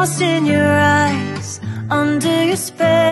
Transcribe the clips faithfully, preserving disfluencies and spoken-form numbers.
lost in your eyes, under your spell.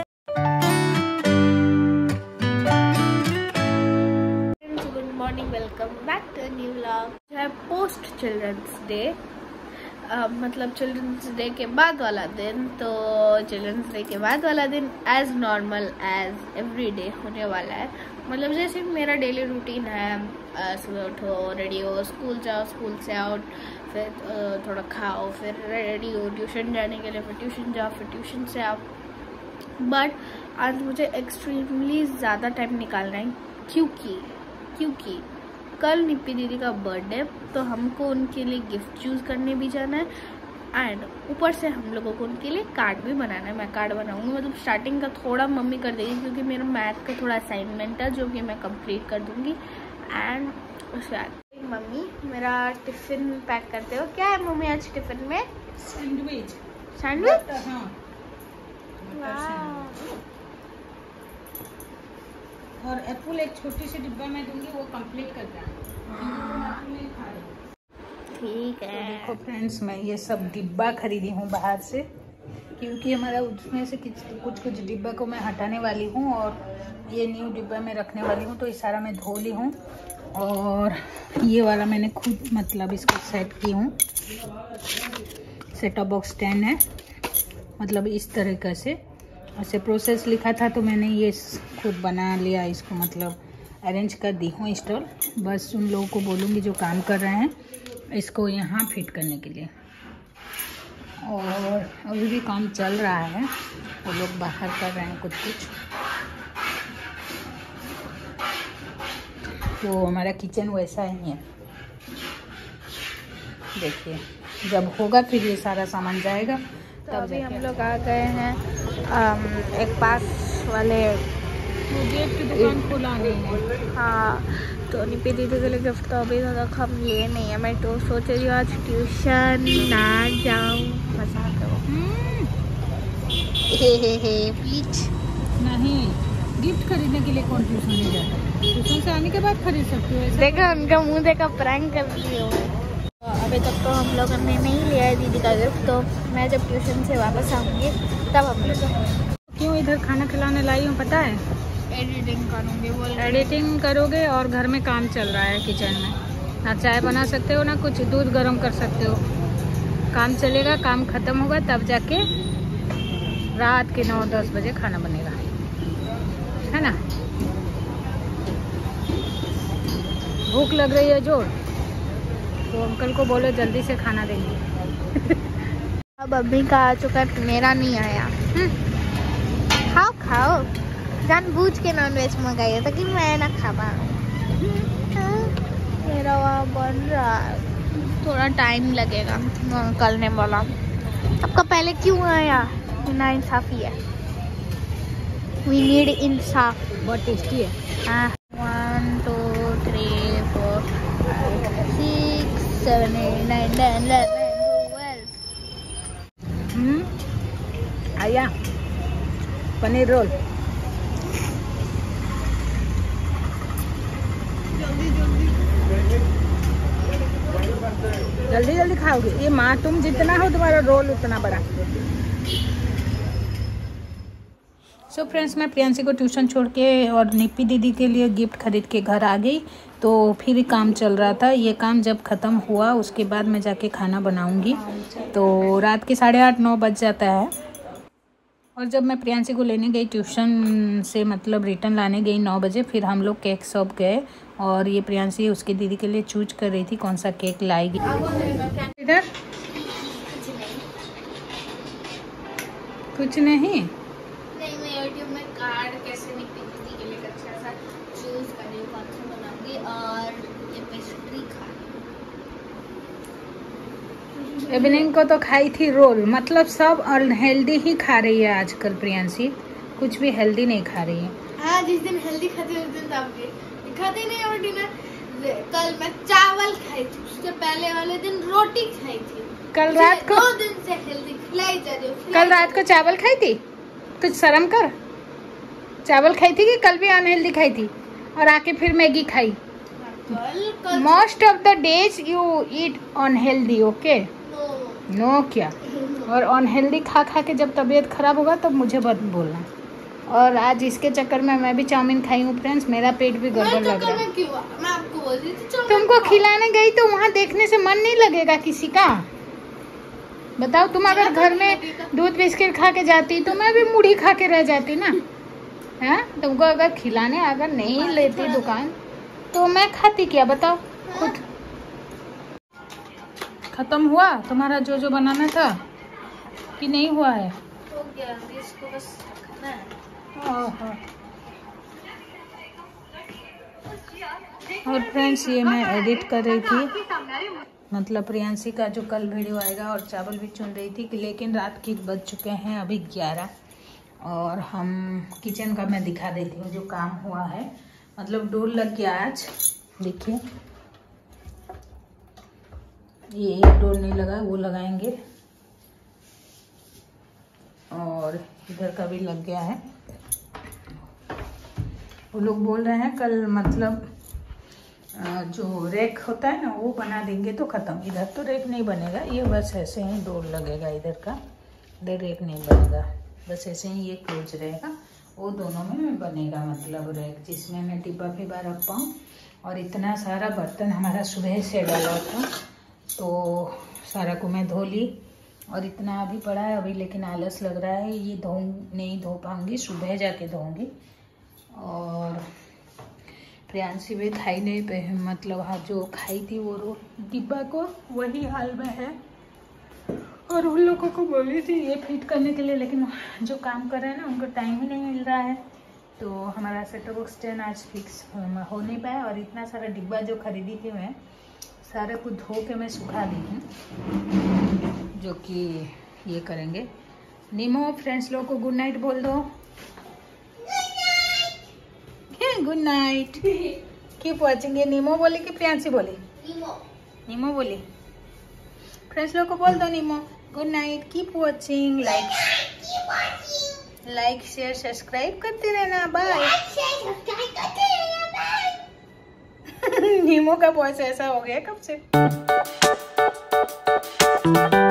Good morning, welcome back to a new vlog. जो है post children's day, मतलब children's day के बाद वाला दिन। तो चिल्ड्रंस डे के बाद वाला दिन as normal as every day होने वाला है। मतलब जैसे मेरा डेली रूटीन है, सुबह उठो, रेडी हो, स्कूल जाओ, स्कूल से आओ, फिर थोड़ा खाओ, फिर रेडी हो ट्यूशन जाने के लिए, फिर ट्यूशन जाओ, फिर ट्यूशन से आओ। बट आज मुझे एक्सट्रीमली ज़्यादा टाइम निकालना है क्योंकि क्योंकि कल निप्पी दीदी का बर्थडे, तो हमको उनके लिए गिफ्ट चूज़ करने भी जाना है एंड ऊपर से हम लोगों को उनके लिए कार्ड भी बनाना है। मैं कार्ड बनाऊंगी, मतलब स्टार्टिंग का थोड़ा मम्मी कर देगी क्योंकि मेरा मैथ का थोड़ा असाइनमेंट है जो कि मैं कंप्लीट कर दूंगी। एंड उसके बाद मम्मी मेरा टिफ़िन पैक करते हो। क्या है मम्मी आज टिफ़िन में? सैंडविच। सैंडविच? हाँ। और एप्पल एक छोटी सी डिब्बा में दूंगी, वो कंप्लीट कर देना। ठीक है। तो देखो फ्रेंड्स, मैं ये सब डिब्बा खरीदी हूँ बाहर से क्योंकि हमारा उसमें से कुछ कुछ डिब्बा को मैं हटाने वाली हूँ और ये न्यू डिब्बा में रखने वाली हूँ। तो ये सारा मैं धो ली हूँ और ये वाला मैंने खुद मतलब इसको सेट की हूँ। सेटअप बॉक्स स्टैंड है, मतलब इस तरीके से ऐसे प्रोसेस लिखा था तो मैंने ये खुद बना लिया। इसको मतलब अरेंज कर दी हूँ इंस्टॉल। बस उन लोगों को बोलूँगी जो काम कर रहे हैं इसको यहाँ फिट करने के लिए। और अभी भी काम चल रहा है, वो लोग बाहर कर रहे हैं कुछ कुछ। तो हमारा किचन वैसा ही है, देखिए जब होगा फिर ये सारा सामान जाएगा। तो अभी हम लोग आ गए हैं आम, एक पास वाले गेट की दुकान खुला नहीं है। हाँ, तो निप्पी दीदी के लिए गिफ्ट तो अभी तक हम लिए नहीं है। मैं तो सोच रही हूँ आज ट्यूशन ना जाऊँ, मजा करो। हे हे हे प्लीज नहीं, गिफ्ट खरीदने के लिए कौन ट्यूशन नहीं जाता? ट्यूशन से आने के बाद खरीद सकते हो। देखा उनका मुंह देखा, प्रैंक कर रही हो। अभी तक तो हम लोगों ने नहीं लिया है दीदी का गिफ्ट, तो मैं जब ट्यूशन से वापस आऊँगी तब हम लोग। क्यों इधर खाना खिलाने लाई हूँ पता है? एडिटिंग करूँगी, बोल एडिटिंग करोगे और घर में काम चल रहा है किचन में, ना चाय बना सकते हो ना कुछ, दूध गर्म कर सकते हो। काम चलेगा, काम खत्म होगा तब जाके रात के नौ दस बजे खाना बनेगा, है ना? भूख लग रही है जोर, तो अंकल को बोलो जल्दी से खाना देंगे। अब अभी का आ चुका है, मेरा नहीं आया। खाओ खाओ, जानबूझ के नॉनवेज मंगाइए ताकि मैं ना खा पाऊँ। मेरा वहाँ बन रहा है, थोड़ा टाइम लगेगा निकलने वाला। आपका पहले क्यों आया? ना इंसाफी है, वी नीड इंसाफ। बहुत टेस्टी है। हाँ, one two three four five six seven eight nine ten eleven twelve. हम्म आया पनीर रोल। जल्दी जल्दी खाओगे? ये माँ तुम जितना हो तुम्हारा रोल उतना बड़ा। सो so फ्रेंड्स, मैं प्रियांशी को ट्यूशन छोड़ के और निप्पी दीदी के लिए गिफ्ट खरीद के घर आ गई। तो फिर काम चल रहा था, ये काम जब ख़त्म हुआ उसके बाद मैं जाके खाना बनाऊंगी। तो रात के साढ़े आठ नौ बज जाता है। और जब मैं प्रियांशी को लेने गई ट्यूशन से, मतलब रिटर्न लाने गई नौ बजे, फिर हम लोग केक शॉप गए और ये प्रियांशी उसके दीदी के लिए चूज कर रही थी कौन सा केक लाएगी। इधर कुछ नहीं, नहीं मैं यूट्यूब में कार्ड कैसे निप्पी दीदी के लिए अच्छा सा चूज कर रही हूँ, कौन सा बनाऊंगी। और ये पेस्ट्री खा इवनिंग को तो खाई थी रोल, मतलब सब अनहेल्दी ही खा रही है आजकल प्रियांशी, कुछ भी हेल्दी नहीं खा रही है। हाँ, जिस दिन हेल्दी खाती उस दिन तब खाती नहीं। और डिनर कल मैं चावल खाई थी, उसके पहले वाले दिन रोटी खाई थी। कल रात को दो दिन से हेल्दी खिलाई जा रही हूँ। कल रात को चावल खाई थी, कुछ शर्म कर। चावल खाई थी कि कल भी अनहेल्दी खाई थी और आके फिर मैगी खाई? Most of the days you eat unhealthy, okay? No क्या? और अनहेल्दी खा खा के जब तबीयत खराब होगा तो मुझे मत बोलना। और आज इसके चक्कर में मैं भी चाउमीन खाई हूँ फ्रेंड्स, मेरा पेट भी गड़बड़ लग रहा है। मैं आपको बोल रही थी तुमको खिलाने गई तो वहाँ देखने से मन नहीं लगेगा किसी का? बताओ, तुम अगर घर में दूध बिस्किट खा के जाती तो मैं भी मुढ़ी खा के रह जाती ना। है, तुमको अगर खिलाने अगर नहीं लेती दुकान तो मैं खाती क्या, बताओ खुद। खत्म हुआ तुम्हारा जो जो बनाना था कि नहीं हुआ है? हो गया, इसको बस खाना है। और फ्रेंड्स ये मैं एडिट कर रही थी, मतलब प्रियांशी का जो कल वीडियो आएगा, और चावल भी चुन रही थी, लेकिन रात के बज चुके हैं अभी ग्यारह। और हम किचन का मैं दिखा देती हूँ जो काम हुआ है। मतलब डोर लग गया आज, देखिए ये एक डोर नहीं लगा, वो लगाएंगे। और इधर का भी लग गया है। वो लोग बोल रहे हैं कल मतलब जो रैक होता है ना वो बना देंगे तो ख़त्म। इधर तो रैक नहीं बनेगा, ये बस ऐसे ही डोर लगेगा इधर का, इधर रैक नहीं बनेगा, बस ऐसे ही ये क्लोज रहेगा। वो दोनों में बनेगा मतलब रैक, जिसमें मैं डिब्बा फिब्बा रख पाऊँ। और इतना सारा बर्तन हमारा सुबह से डाला था तो सारा को मैं धो ली, और इतना अभी पड़ा है अभी, लेकिन आलस लग रहा है, ये धो नहीं धो पाऊँगी, सुबह जाके धोऊँगी। और प्रियांशी भी खाई नहीं पे, मतलब हाँ जो खाई थी वो रो डिब्बा को वही हाल में है। और उन लोगों को बोली थी ये फिट करने के लिए, लेकिन जो काम कर रहे हैं ना उनको टाइम ही नहीं मिल रहा है। तो हमारा सेटअप बॉक्स स्टैंड आज फिक्स हो नहीं पाया। और इतना सारा डिब्बा जो खरीदी थी मैं, सारे को धो के मैं सुखा दी हूँ, जो कि ये करेंगे। नीमो फ्रेंड्स लोगों को गुड नाइट बोल दो। Good night, keep watching. ये नीमो बोली कि प्रियांशी बोली? नीमो नीमो बोली। फ्रेंड्स लोग को बोल दो Nemo good night, keep watching, like like share subscribe करते रहना, बाय। नीमो का वॉइस ऐसा हो गया कब से।